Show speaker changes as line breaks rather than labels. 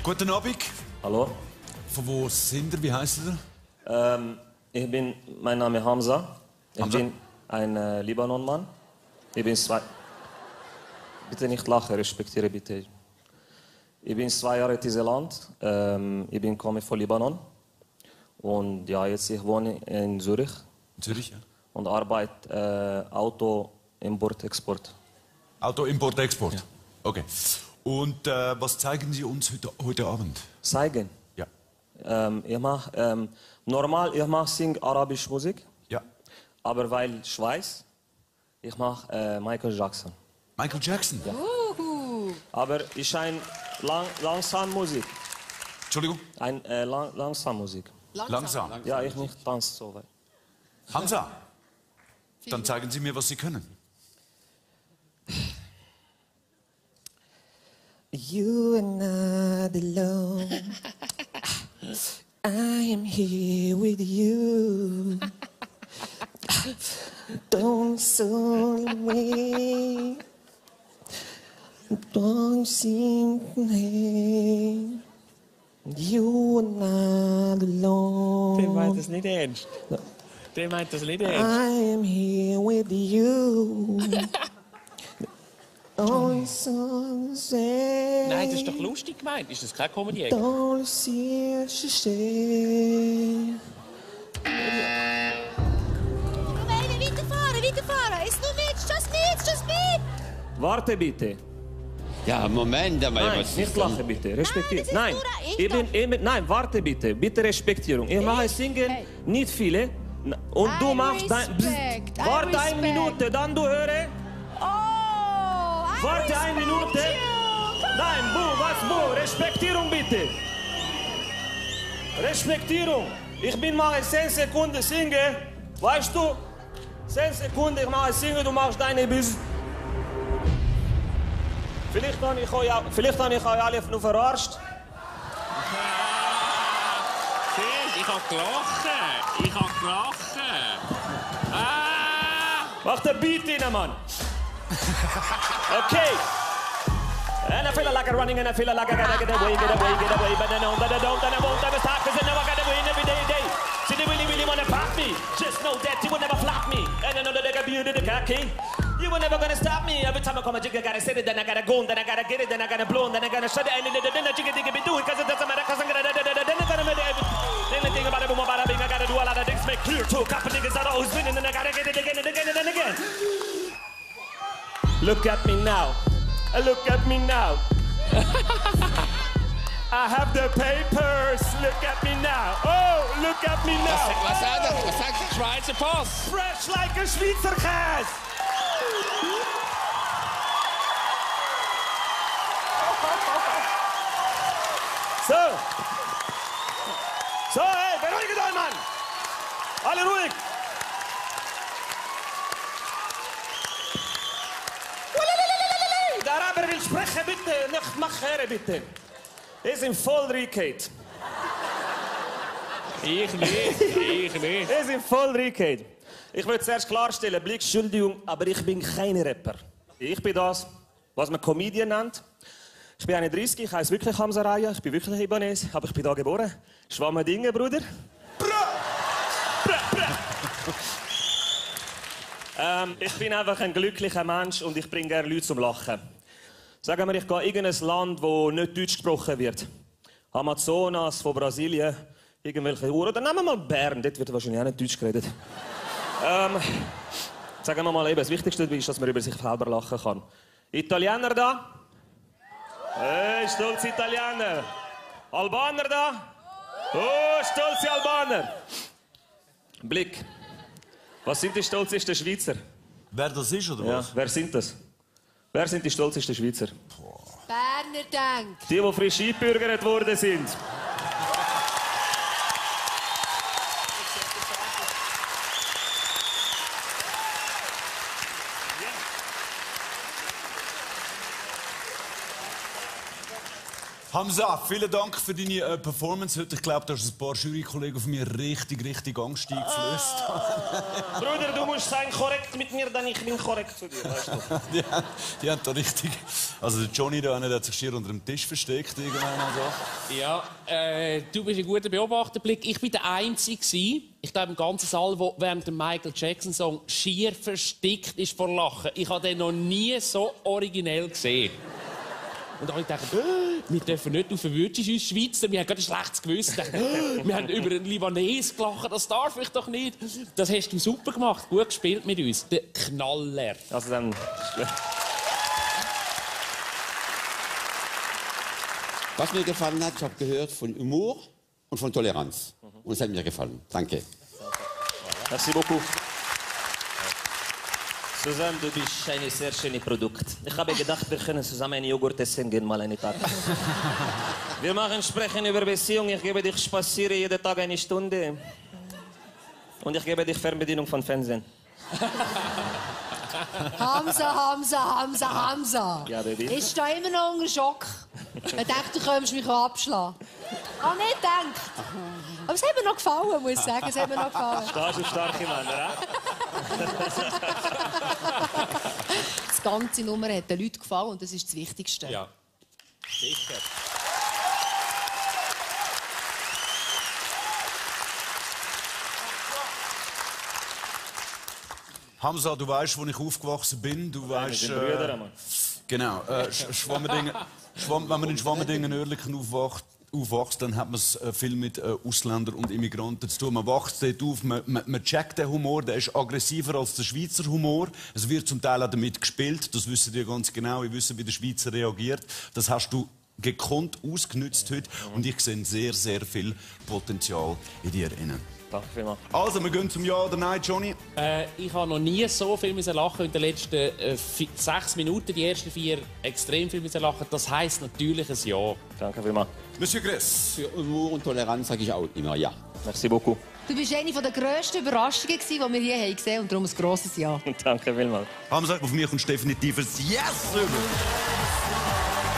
Guten Abend.
Hallo.
Von wo sind ihr? Wie heißt ihr?
Mein Name ist Hamza. Ich
Hamza?
bin ein Libanon-Mann. Ich bin zwei... Bitte nicht lachen, respektiere bitte. Ich bin 2 Jahre in diesem Land. Ich komme von Libanon. Und ja, jetzt ich wohne in Zürich.
In Zürich, ja.
Und arbeite Auto-Import-Export.
Auto-Import-Export?
Ja.
Okay. Und was zeigen Sie uns heute Abend?
Zeigen?
Ja.
Ich mache normal, ich mache sing arabische Musik.
Ja.
Aber weil Schweiß, ich mache Michael Jackson.
Michael Jackson?
Ja. Aber ich ein langsam Musik.
Entschuldigung?
Ein langsam Musik.
Langsam.
Ja, ich nicht tanze so weit.
Hamza, dann zeigen Sie mir, was Sie können.
You are not alone. I am here with you. Don't soul away. Don't seem to You are not alone.
Der meint das nicht ernst. Der meint das nicht ernst.
I am here with you. Don't say.
Nein, das ist doch lustig gemeint. Ist das kein Comedy?
Don't see she say.
Weiterfahren. Ist nur mit.
Warte bitte.
Ja, Moment, aber
Nein,
was
nicht
ist
lachen bitte. Respektieren.
Nein, das ist
Nein, nein, warte bitte. Bitte Respektierung. Ich mache singen, nicht viele. Und du
I
machst dein.
respect, I
Warte eine
respect.
Minute, dann du höre.
Oh, I
Warte eine
respect
Minute.
you.
Nein, was bu? Respektierung bitte. Respektierung. Ich bin mal 10 Sekunden singen. Weißt du? 10 Sekunden, ich mache singen, du machst deine Business. Vielleicht habe ich euch alle nur verarscht.
Ich hab gelacht.
Mach den Beat rein, Mann. Okay. And I feel like I'm running and I feel like I gotta get away. But then I don't, and I won't ever stop, cause I know I gotta win every day. See, they really wanna pop me. Just know that you will never flop me. And I know that they got beauty the cocky. You were never gonna stop me. Every time I come a jig, I gotta set it, then I gotta go, then I gotta get it, then I gotta blow, then I gotta shut it, and then I jigga be doing, cause it doesn't matter, cause I'm gonna then I gotta make everything. The only thing about it, boom, about it, I gotta do a lot of things, make clear to a couple niggas that always win, and then I gotta get it again and again and then again. Look at me now. Look at me now. I have the papers. Look at me now. Oh, look at me now.
Was sagt der Schweizer Pass?
Fresh like a Schweizer Käse. So, hey, beruhigt euch, Mann. Alle ruhig. Der Araber will sprechen, bitte. Nicht machen, bitte. Wir sind voll reingehauen.
Ich nicht.
Wir sind voll reingehauen. Ich will zuerst klarstellen, Blick, Entschuldigung, aber ich bin kein Rapper. Ich bin das, was man Comedian nennt. Ich bin 31, ich heiße wirklich Hamza Raya, ich bin wirklich Libanese, aber ich bin hier geboren. Schwamme Dinge, Bruder. Ich bin einfach ein glücklicher Mensch und ich bringe gerne Leute zum Lachen. Sagen wir, ich gehe in irgendein Land, wo nicht Deutsch gesprochen wird. Amazonas von Brasilien, irgendwelche Uhr. Oder nehmen wir mal Bern, dort wird wahrscheinlich auch nicht Deutsch geredet. Sagen wir mal eben, das Wichtigste ist, dass man über sich selber lachen kann. Italiener da? Hey, stolze Italiener. Albaner da? Oh, stolze Albaner. Blick. Was sind die stolzesten Schweizer?
Wer das ist, oder
Ja,
was?
wer sind das? Wer sind die stolzesten Schweizer?
Berner denkt.
Die frisch eingebürgert worden sind.
Hamza, vielen Dank für deine Performance heute. Ich glaube, du hast ein paar Jurykollegen von mir richtig Angst eingeflößt.
Bruder, du musst sein korrekt mit mir, dann ich bin korrekt zu dir, weißt du.
die haben da richtig... Also der Johnny da hat sich schier unter dem Tisch versteckt. So.
Ja, du bist ein guter Beobachterblick. Ich war der Einzige, ich glaube im ganzen Saal, der während dem Michael Jackson-Song schier verstickt ist vor Lachen. Ich habe den noch nie so originell gesehen. Und dann habe ich gedacht, wir dürfen nicht auf Verwürdigung uns Schweizer. Wir haben gerade ein schlechtes Gewissen. Wir haben über einen Libanes gelacht. Das darf ich doch nicht. Das hast du super gemacht. Gut gespielt mit uns. Der Knaller.
Also dann...
Was mir gefallen hat, ich habe gehört von Humor und von Toleranz. Und es hat mir gefallen. Danke.
Merci beaucoup. Susanne, du bist ein sehr schönes Produkt. Ich habe gedacht, wir können zusammen einen Joghurt essen gehen, mal einen Tag. Wir machen Sprechen über Beziehung. Ich gebe dich spazieren jeden Tag eine Stunde. Und ich gebe dich Fernbedienung von Fernsehen.
Hamza.
Ja, Baby.
Ich stehe immer noch unter Schock. Ich dachte, du könntest mich abschlagen. Ah, nicht gedacht. Aber es hat mir noch gefallen, muss ich sagen. Es hat mir noch gefallen.
Da sind starke Männer,
Das ganze Nummer hat den Leuten gefallen und das ist das Wichtigste.
Ja, sicher.
Hamza, du weißt, wo ich aufgewachsen bin. Du weißt,
Brüder, Mann.
genau. Schwammerdingen, wenn man in Schwammerdingen-Oerlikon aufwächst, dann hat man es viel mit Ausländern und Immigranten zu tun. Man wächst dort auf, man checkt den Humor, der ist aggressiver als der Schweizer Humor. Es wird zum Teil auch damit gespielt, das wissen ihr ganz genau. Ich wissen, wie der Schweizer reagiert. Das hast du gekonnt ausgenutzt heute und ich sehe sehr viel Potenzial in dir innen.
Danke vielmals.
Also, wir gehen zum Ja oder Nein, Johnny.
Ich habe noch nie so viel lachen in den letzten 6 Minuten. Die ersten 4 extrem viel lachen. Das heisst natürlich ein Ja.
Danke vielmals.
Monsieur Gress.
Für Humor und Toleranz sage ich auch immer ja.
Merci beaucoup.
Du bist eine der grössten Überraschungen, die wir hier gesehen haben und darum ein grosses Ja.
Danke vielmals.
Hamza, von mir kommt definitiv ein Yes rüber.